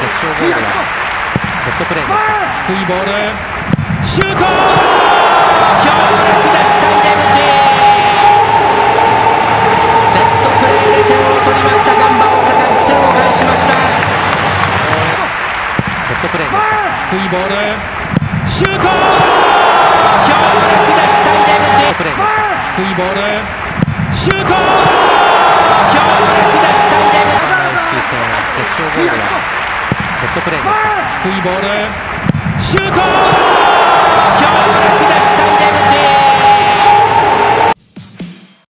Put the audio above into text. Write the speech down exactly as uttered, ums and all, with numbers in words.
決勝ゴールはセットプレーでした。低いボール、シュート、強烈でした井出口。セットプレーで点を取りました。ガンバ大阪、いってんを返しました。セットプレーでした。低いボール、シュート、強烈でした井出口。セットプレーでした。低いボール、シュート、強烈でした井出口。決勝ゴールはセットプレーでした。低いボール、シュート、強烈でした。